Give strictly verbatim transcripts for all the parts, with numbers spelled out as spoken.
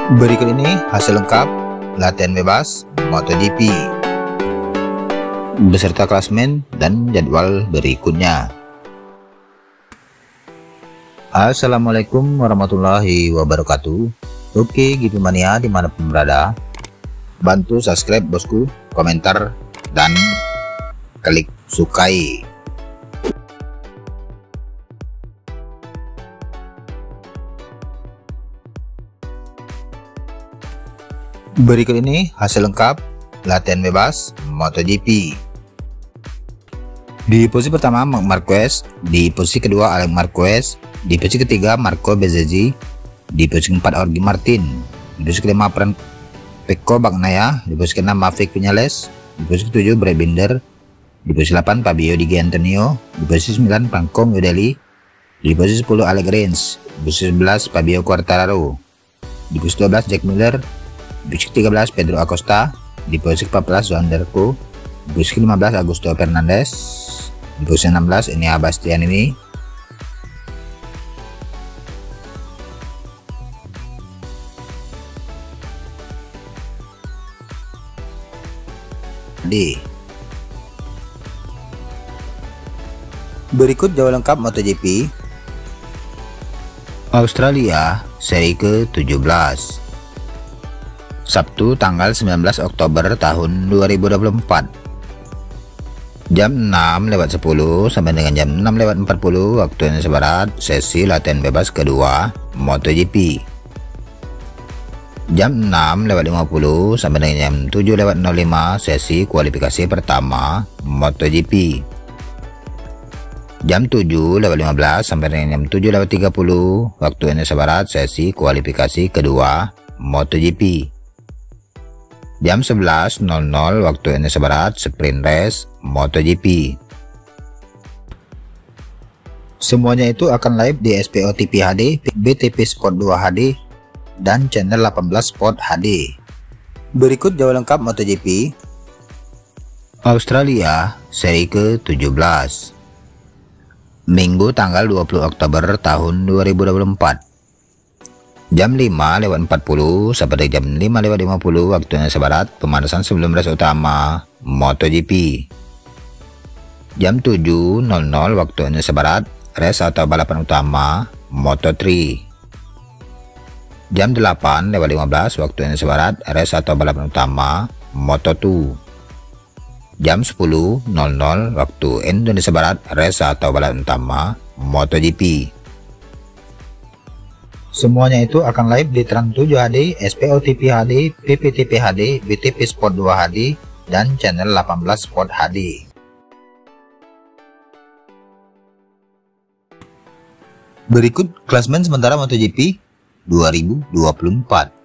Berikut ini hasil lengkap latihan bebas MotoGP beserta klasmen dan jadwal berikutnya. Assalamualaikum warahmatullahi wabarakatuh. Oke, gitu mania dimanapun berada, bantu subscribe bosku, komentar, dan klik sukai. Berikut ini hasil lengkap latihan bebas MotoGP. Di posisi pertama Marc Marquez, di posisi kedua Alex Marquez, di posisi ketiga Marco Bezzecchi, di posisi keempat Jorge Martin, di posisi kelima Pecco Bagnaia, di posisi keenam Maverick Viñales, di posisi ketujuh Brad Binder, di posisi delapan Fabio Di Giannantonio, di posisi sembilan Franco Morbidelli, di posisi sepuluh Alex Rins, di posisi sebelas Fabio Quartararo, di posisi dua belas Jack Miller, di posisi tiga belas Pedro Acosta, di posisi empat belas Johan Zarco, di posisi lima belas Augusto Fernandez, di posisi enam belas Enea Bastianini, di berikut jadwal lengkap MotoGP Australia seri ke tujuh belas, Sabtu tanggal sembilan belas Oktober tahun dua ribu dua puluh empat, jam enam lewat sepuluh sampai dengan jam enam lewat empat puluh waktu Indonesia Barat, sesi latihan bebas kedua MotoGP. Jam enam lewat lima puluh sampai dengan jam tujuh lewat nol lima sesi kualifikasi pertama MotoGP. Jam tujuh lewat lima belas sampai dengan jam tujuh lewat tiga puluh waktu Indonesia Barat, sesi kualifikasi kedua MotoGP. Jam sebelas nol nol waktu Indonesia Barat, sprint race MotoGP. Semuanya itu akan live di S P O T V H D, B T P Sport dua H D, dan channel delapan belas Sport H D. Berikut jadwal lengkap MotoGP Australia seri ke tujuh belas, Minggu tanggal dua puluh Oktober tahun dua ribu dua puluh empat, jam lima lewat empat puluh sampai jam lima lewat lima puluh waktu Indonesia Barat, pemanasan sebelum race utama MotoGP. Jam tujuh nol nol waktu Indonesia Barat, race atau balapan utama Moto tiga. Jam delapan lewat lima belas waktu Indonesia Barat, race atau balapan utama Moto dua. Jam sepuluh nol nol waktu Indonesia Barat, race atau balapan utama MotoGP. Semuanya itu akan live di Trans tujuh H D, S P O T V H D, P P T P H D, B T P Sport dua H D, dan channel delapan belas Sport H D. Berikut klasmen sementara MotoGP dua ribu dua puluh empat.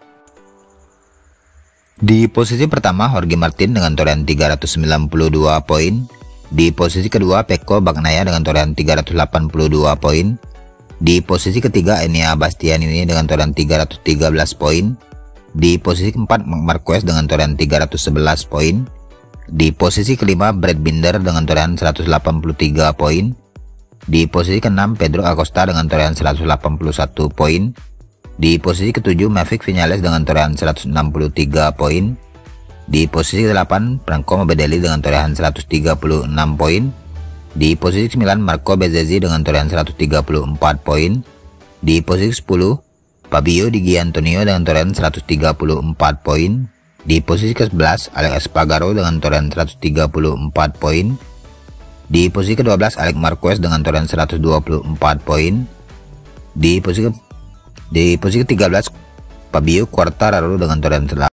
Di posisi pertama Jorge Martin dengan torehan tiga ratus sembilan puluh dua poin. Di posisi kedua Pecco Bagnaia dengan torehan tiga ratus delapan puluh dua poin. Di posisi ketiga Enea Bastianini dengan torehan tiga ratus tiga belas poin. Di posisi keempat Marc Marquez dengan torehan tiga ratus sebelas poin. Di posisi kelima Brad Binder dengan torehan seratus delapan puluh tiga poin. Di posisi keenam Pedro Acosta dengan torehan seratus delapan puluh satu poin. Di posisi ketujuh Maverick Viñales dengan torehan seratus enam puluh tiga poin. Di posisi delapan Franco Morbidelli dengan torehan seratus tiga puluh enam poin. Di posisi sembilan Marco Bezzecchi dengan torehan seratus tiga puluh empat poin. Di posisi sepuluh Fabio Di Giannantonio dengan torehan seratus tiga puluh empat poin. Di posisi ke sebelas Alex Espargaro dengan torehan seratus tiga puluh empat poin. Di posisi ke dua belas Alex Marquez dengan torehan seratus dua puluh empat poin. Di posisi ke Di posisi ke tiga belas Fabio Quartararo dengan torehan